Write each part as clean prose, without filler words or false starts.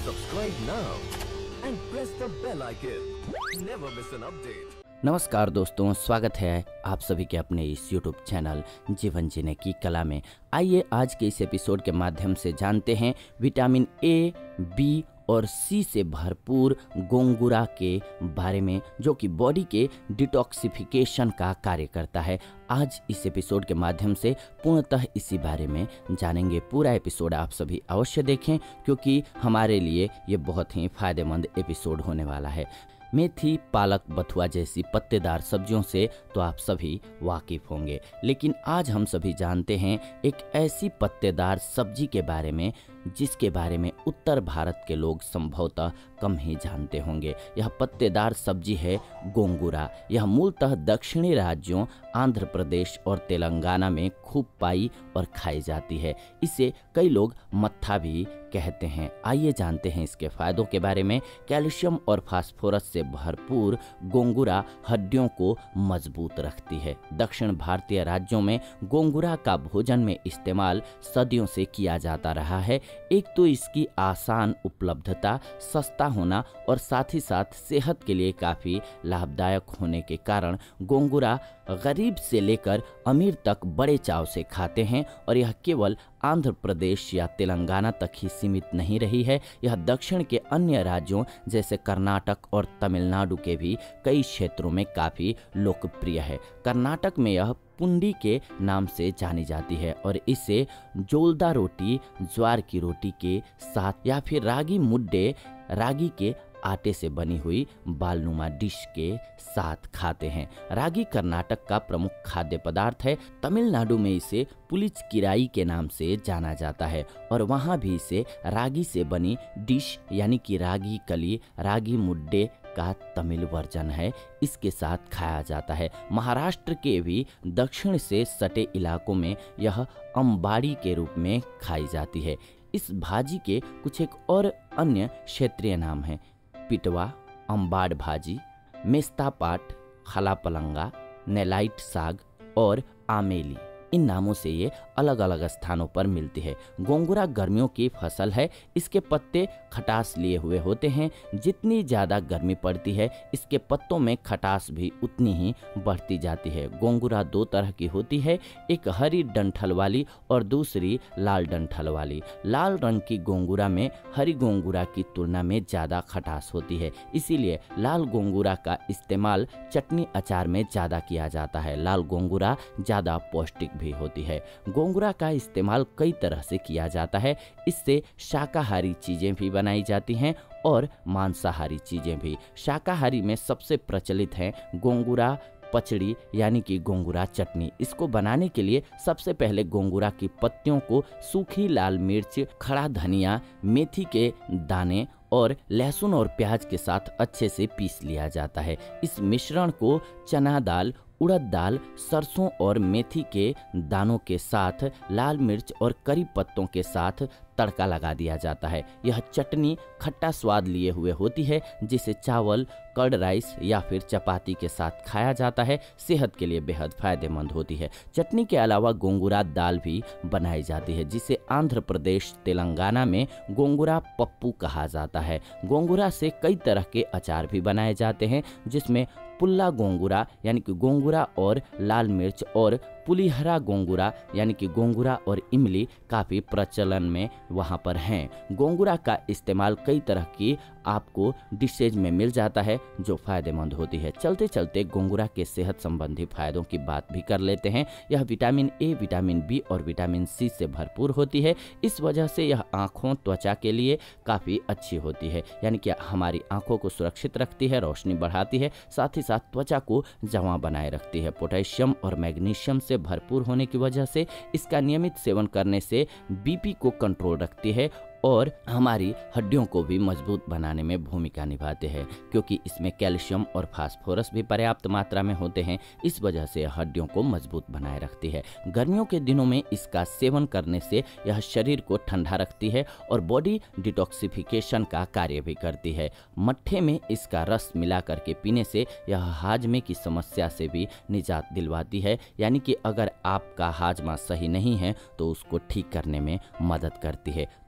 Subscribe now and press the bell icon. Never miss an update. नमस्कार दोस्तों, स्वागत है आप सभी के अपने इस YouTube चैनल जीवन जीने की कला में। आइए आज के इस एपिसोड के माध्यम से जानते हैं विटामिन ए, बी और सी से भरपूर गोंगुरा के बारे में, जो कि बॉडी के डिटॉक्सिफिकेशन का कार्य करता है। आज इस एपिसोड के माध्यम से पूर्णतः इसी बारे में जानेंगे। पूरा एपिसोड आप सभी अवश्य देखें, क्योंकि हमारे लिए ये बहुत ही फायदेमंद एपिसोड होने वाला है। मेथी, पालक, बथुआ जैसी पत्तेदार सब्जियों से तो आप सभी वाकिफ होंगे, लेकिन आज हम सभी जानते हैं एक ऐसी पत्तेदार सब्जी के बारे में जिसके बारे में उत्तर भारत के लोग संभवतः कम ही जानते होंगे। यह पत्तेदार सब्जी है गोंगुरा। यह मूलतः दक्षिणी राज्यों आंध्र प्रदेश और तेलंगाना में खूब पाई और खाई जाती है। इसे कई लोग मत्था भी कहते हैं। आइए जानते हैं इसके फायदों के बारे में। कैल्शियम और फास्फोरस से भरपूर गोंगुरा हड्डियों को मजबूत रखती है। दक्षिण भारतीय राज्यों में गोंगुरा का भोजन में इस्तेमाल सदियों से किया जाता रहा है। एक तो इसकी आसान उपलब्धता, सस्ता होना और साथ ही साथ सेहत के लिए काफ़ी लाभदायक होने के कारण गोंगुरा गरीब से लेकर अमीर तक बड़े चाव से खाते हैं। और यह केवल आंध्र प्रदेश या तेलंगाना तक ही सीमित नहीं रही है। यह दक्षिण के अन्य राज्यों जैसे कर्नाटक और तमिलनाडु के भी कई क्षेत्रों में काफ़ी लोकप्रिय है। कर्नाटक में यह पुंडी के नाम से जानी जाती है और इसे जोलदा रोटी, ज्वार की रोटी के साथ या फिर रागी मुड्डे, रागी के आटे से बनी हुई बालनुमा डिश के साथ खाते हैं। रागी कर्नाटक का प्रमुख खाद्य पदार्थ है। तमिलनाडु में इसे पुलिच किराई के नाम से जाना जाता है और वहाँ भी इसे रागी से बनी डिश यानी कि रागी कली, रागी मुड्डे का तमिल वर्जन है, इसके साथ खाया जाता है। महाराष्ट्र के भी दक्षिण से सटे इलाकों में यह अंबाड़ी के रूप में खाई जाती है। इस भाजी के कुछ एक और अन्य क्षेत्रीय नाम हैं: पिटवा, अंबाड़ भाजी, मेस्ता पाट, खला पलंगा, नेलाइट साग और आमेली। इन नामों से ये अलग अलग स्थानों पर मिलती है। गोंगुरा गर्मियों की फसल है। इसके पत्ते खटास लिए हुए होते हैं। जितनी ज़्यादा गर्मी पड़ती है, इसके पत्तों में खटास भी उतनी ही बढ़ती जाती है। गोंगुरा दो तरह की होती है, एक हरी डंठल वाली और दूसरी लाल डंठल वाली। लाल रंग की गोंगुरा में हरी गोंगुरा की तुलना में ज़्यादा खटास होती है, इसीलिए लाल गोंगुरा का इस्तेमाल चटनी अचार में ज़्यादा किया जाता है। लाल गोंगुरा ज़्यादा पौष्टिक भी होती है। गोंगुरा का इस्तेमाल कई तरह से किया जाता है। इससे शाकाहारी चीजें भी बनाई जाती हैं और मांसाहारी चीजें भी। शाकाहारी में सबसे प्रचलित हैं गोंगुरा पचड़ी यानी कि गोंगुरा चटनी। इसको बनाने के लिए सबसे पहले गोंगुरा की पत्तियों को सूखी लाल मिर्च, खड़ा धनिया, मेथी के दाने और लहसुन और प्याज के साथ अच्छे से पीस लिया जाता है। इस मिश्रण को चना दाल, उड़द दाल, सरसों और मेथी के दानों के साथ लाल मिर्च और करी पत्तों के साथ तड़का लगा दिया जाता है। यह चटनी खट्टा स्वाद लिए हुए होती है, जिसे चावल, कर्ड राइस या फिर चपाती के साथ खाया जाता है। सेहत के लिए बेहद फायदेमंद होती है। चटनी के अलावा गोंगुरा दाल भी बनाई जाती है, जिसे आंध्र प्रदेश, तेलंगाना में गोंगुरा पप्पू कहा जाता है। गोंगुरा से कई तरह के अचार भी बनाए जाते हैं, जिसमें पुल्ला गोंगुरा यानी कि गोंगुरा और लाल मिर्च और पुलिहरा गोंगुरा यानी कि गोंगुरा और इमली काफ़ी प्रचलन में वहाँ पर हैं। गोंगुरा का इस्तेमाल कई तरह की आपको डिशेज में मिल जाता है जो फायदेमंद होती है। चलते चलते गोंगुरा के सेहत संबंधी फायदों की बात भी कर लेते हैं। यह विटामिन ए, विटामिन बी और विटामिन सी से भरपूर होती है। इस वजह से यह आँखों, त्वचा के लिए काफ़ी अच्छी होती है, यानी कि हमारी आँखों को सुरक्षित रखती है, रोशनी बढ़ाती है, साथ ही साथ त्वचा को जवां बनाए रखती है। पोटेशियम और मैग्नीशियम से भरपूर होने की वजह से इसका नियमित सेवन करने से बीपी को कंट्रोल रखती है और हमारी हड्डियों को भी मजबूत बनाने में भूमिका निभाते हैं, क्योंकि इसमें कैल्शियम और फास्फोरस भी पर्याप्त मात्रा में होते हैं। इस वजह से हड्डियों को मजबूत बनाए रखती है। गर्मियों के दिनों में इसका सेवन करने से यह शरीर को ठंडा रखती है और बॉडी डिटॉक्सिफिकेशन का कार्य भी करती है। मट्ठे में इसका रस मिला करके पीने से यह हाजमे की समस्या से भी निजात दिलवाती है, यानी कि अगर आपका हाजमा सही नहीं है तो उसको ठीक करने में मदद करती है। तो ये आज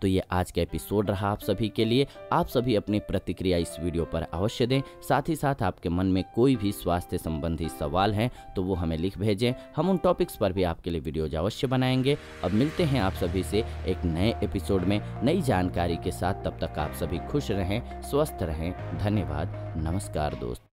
आज का एपिसोड रहा आप सभी के लिए। आप सभी अपनी प्रतिक्रिया इस वीडियो पर अवश्य दें। साथ ही साथ आपके मन में कोई भी स्वास्थ्य संबंधी सवाल हैं तो वो हमें लिख भेजें। हम उन टॉपिक्स पर भी आपके लिए वीडियोज अवश्य बनाएंगे। अब मिलते हैं आप सभी से एक नए एपिसोड में नई जानकारी के साथ। तब तक आप सभी खुश रहें, स्वस्थ रहें। धन्यवाद। नमस्कार दोस्त।